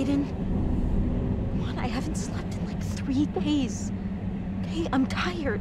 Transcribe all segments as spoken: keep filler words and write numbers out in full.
Aiden. Come on, I haven't slept in like three days. Okay, I'm tired.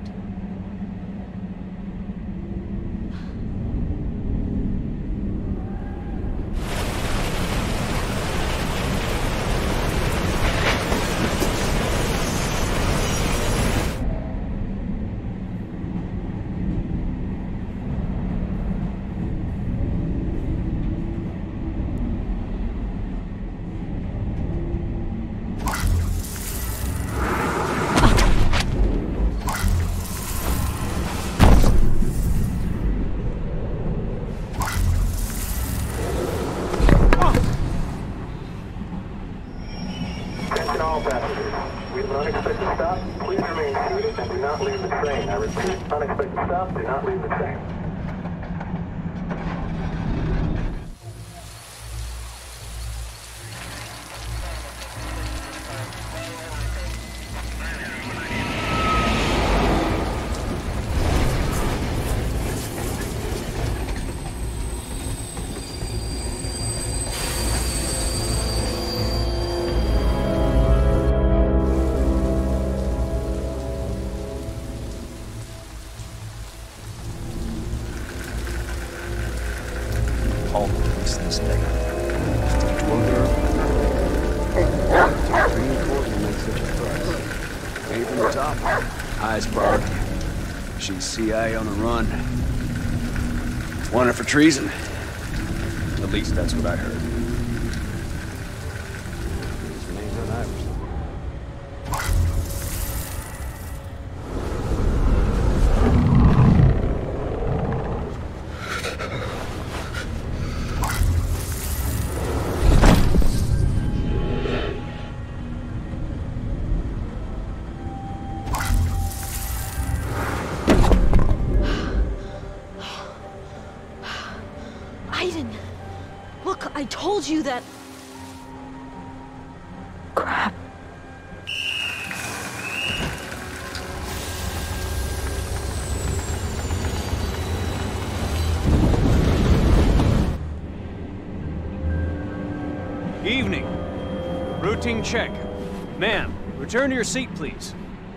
All passengers, we have an unexpected stop. Please remain seated and do not leave the train. I repeat, unexpected stop, do not leave the train. All release this thing. Twelve euro. Three and four can make such a price. Pay from the top. Iceberg. She's C I A on the run. Wanted for treason. At least that's what I heard. His name's on Iverson. Aiden, look, I told you that... Crap. Evening. Routine check. Ma'am, return to your seat, please.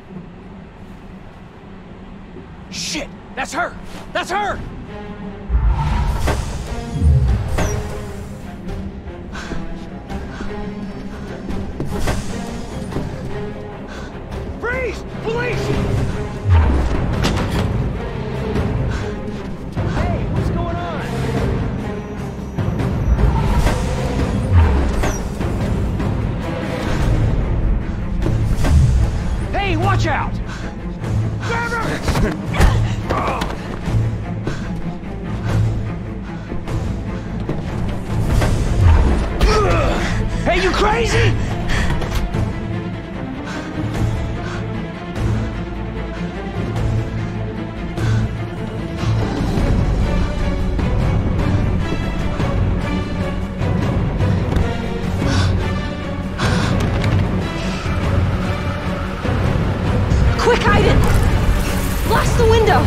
Shit! That's her! That's her! Freeze! Police! Hey, what's going on? Hey, watch out! Grab her! Hey, you crazy? Quick, Aiden! Blast the window!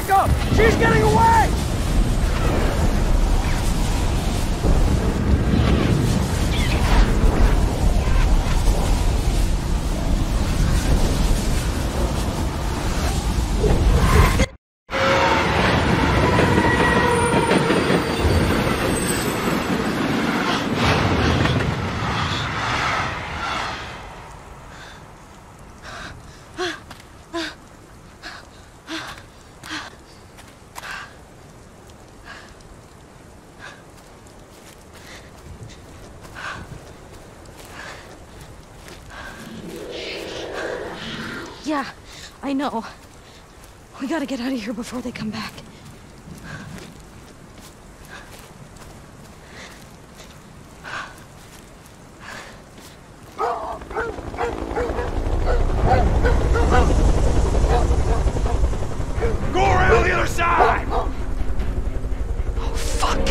back up! She's getting away! Yeah, I know. We gotta get out of here before they come back. Go around the other side! Oh, fuck!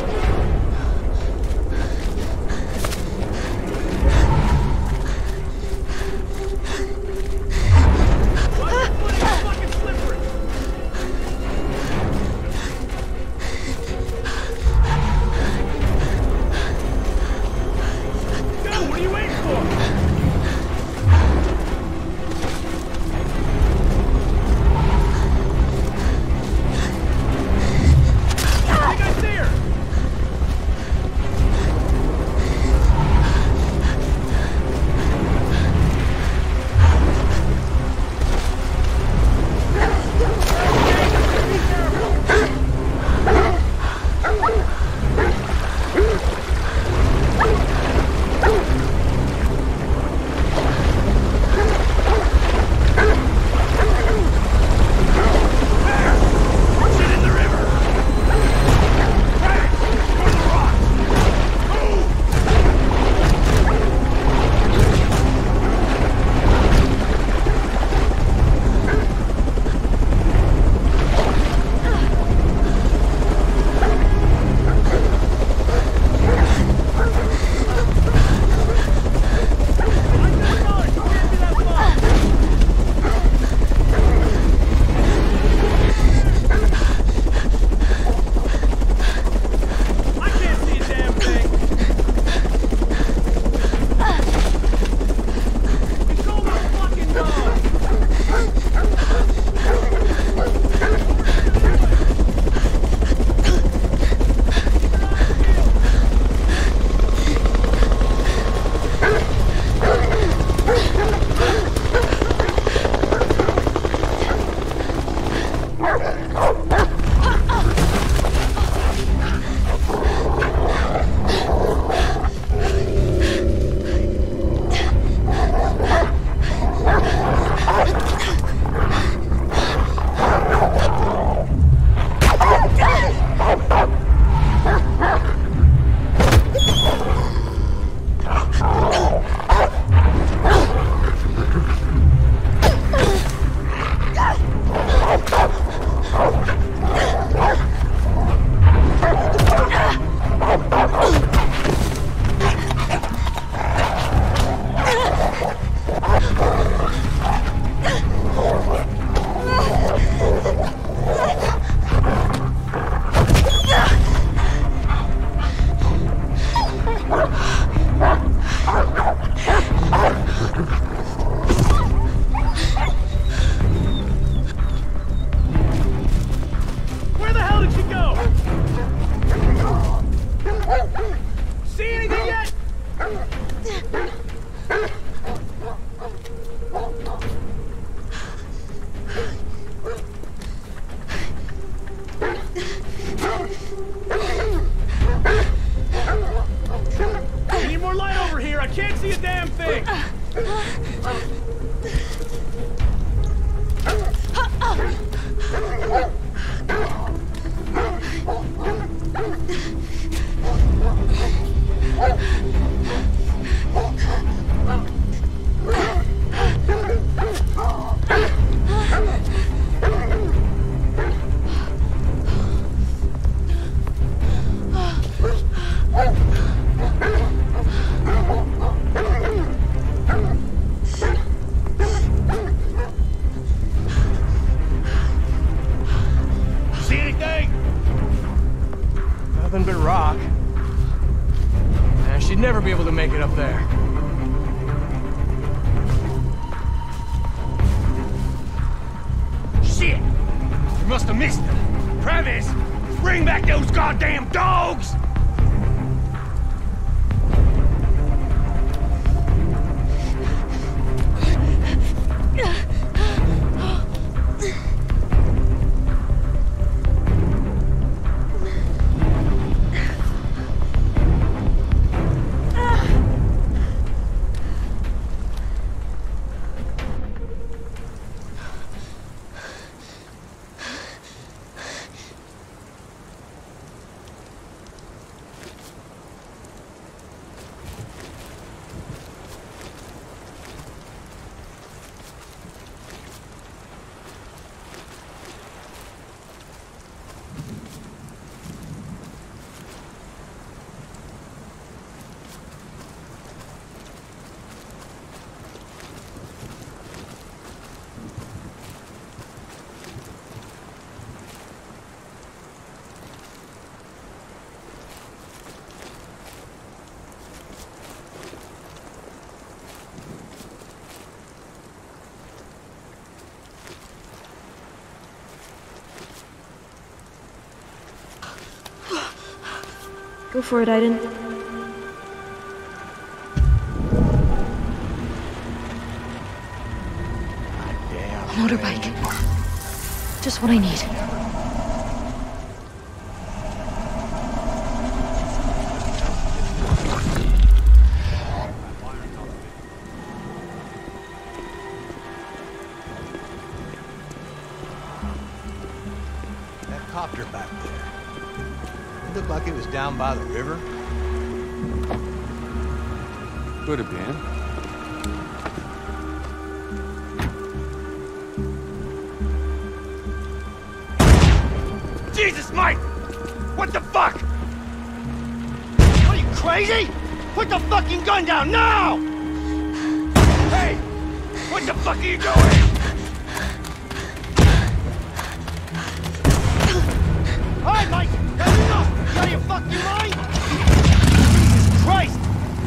be able to make it up there. Shit! We must have missed them. Travis, bring back those goddamn dogs! Go for it, Aiden. Motorbike. Just what I need. That copter back there. It looked like it was down by the river. Could have been. Jesus, Mike! What the fuck? Are you crazy? Put the fucking gun down now! Hey! What the fuck are you doing? All right, Mike! That's enough! You out of your fucking mind? Jesus Christ!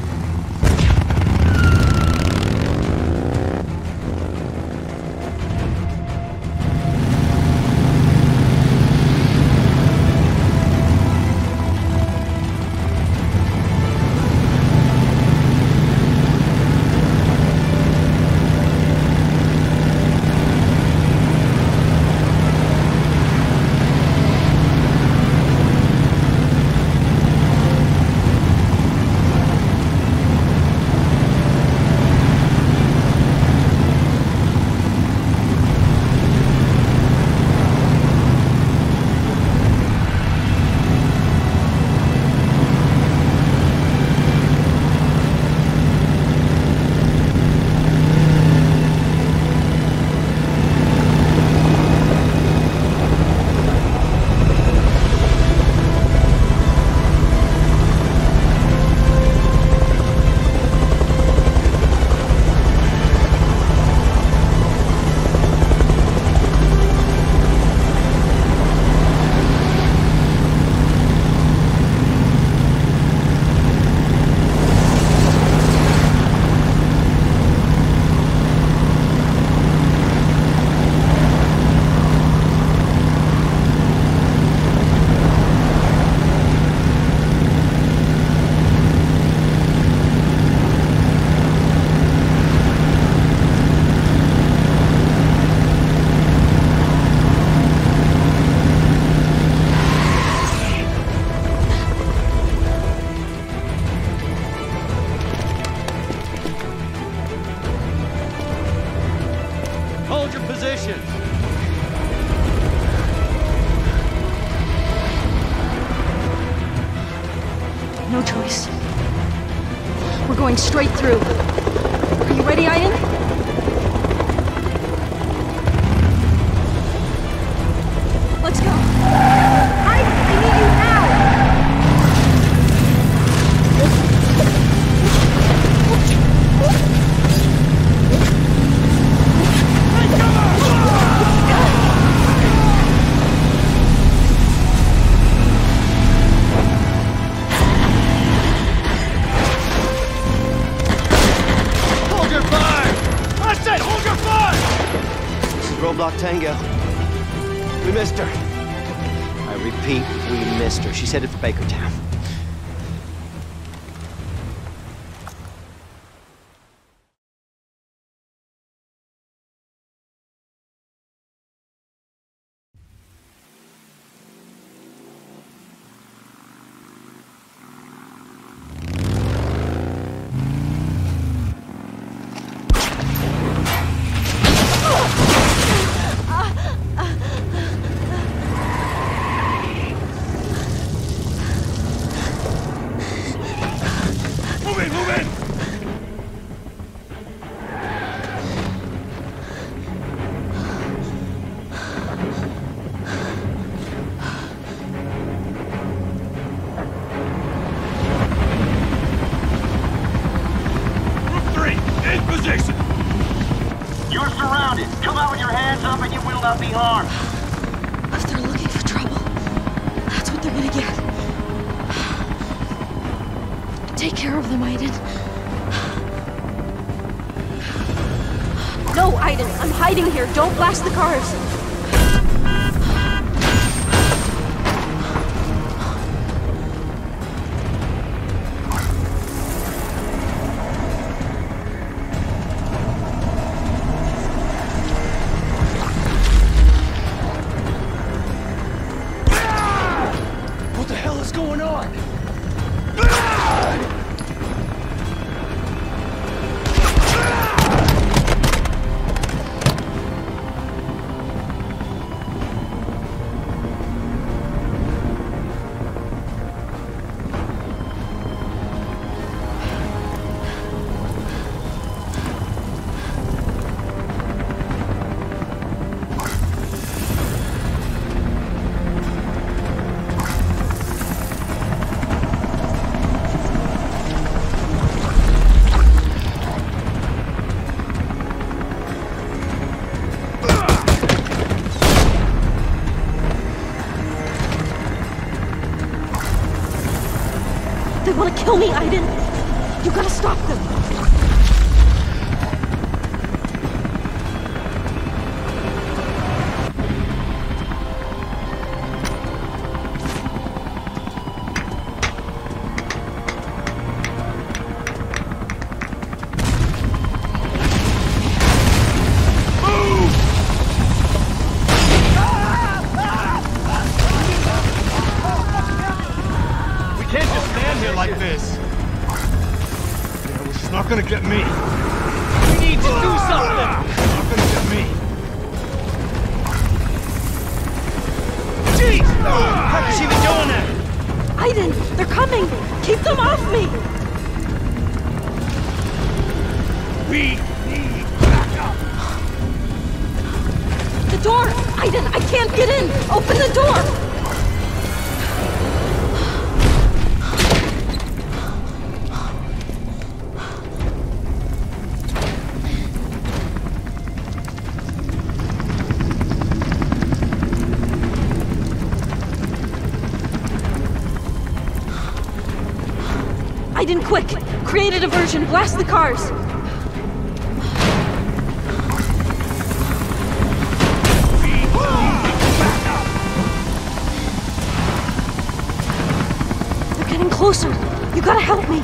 Hold your position. No choice. We're going straight through. Are you ready, Aiden? Let's go. Aiden, I need you now! Roadblock Tango. We missed her. I repeat, we missed her. She's headed for Bakertown. You're surrounded. Come out with your hands up and you will not be harmed. If they're looking for trouble, that's what they're gonna get. Take care of them, Aiden. No, Aiden, I'm hiding here. Don't blast the cars. They want to kill me, Aiden! You gotta stop them! Like this. Yeah, well, she's not gonna get me. We need to do something. She's not gonna get me. Jeez! How could she be doing that? Aiden, they're coming! Keep them off me! We need backup. The door! Aiden, I can't get in! Open the door! Aiden, quick! Create a diversion, blast the cars! They're getting closer! You gotta help me!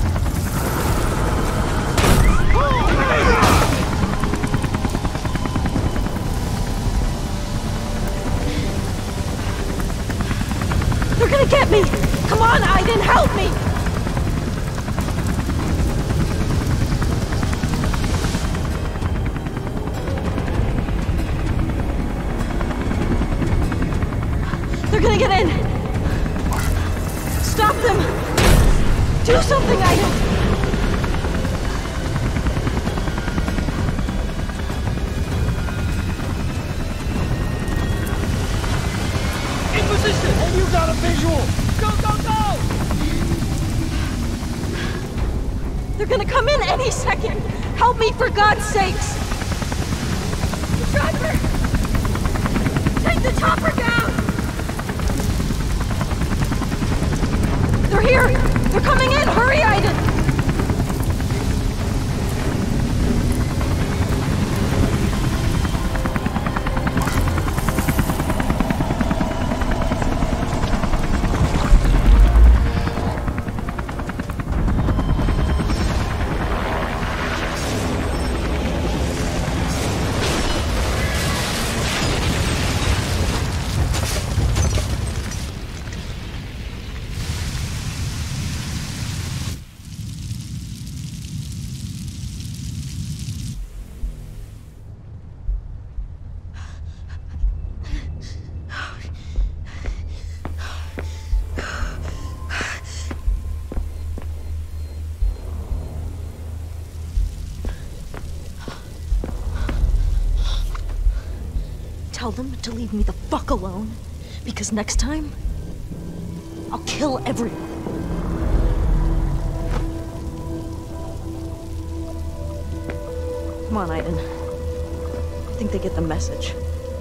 They're gonna get me! Come on, Aiden, help me! They're gonna get in! Stop them! Do something, Aiden! In position! And you got a visual! Go, go, go! They're gonna come in any second! Help me, for God's sakes! Driver! Take the chopper down! They're here! They're coming in! Hurry, Aiden! tell them to leave me the fuck alone? Because next time, I'll kill everyone. Come on, Aiden. I think they get the message.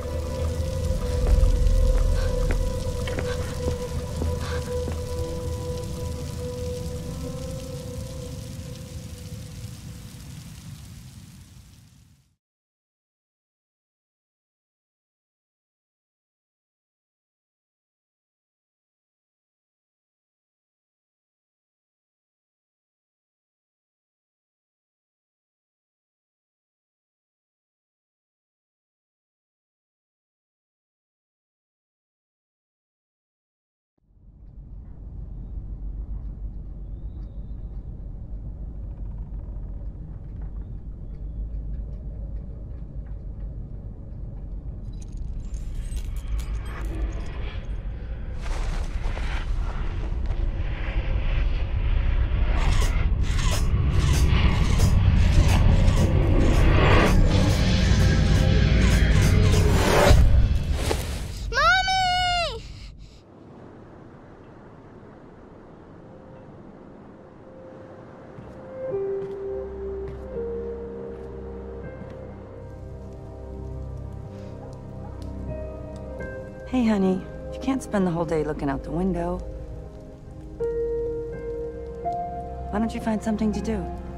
Hey, honey. You can't spend the whole day looking out the window. Why don't you find something to do?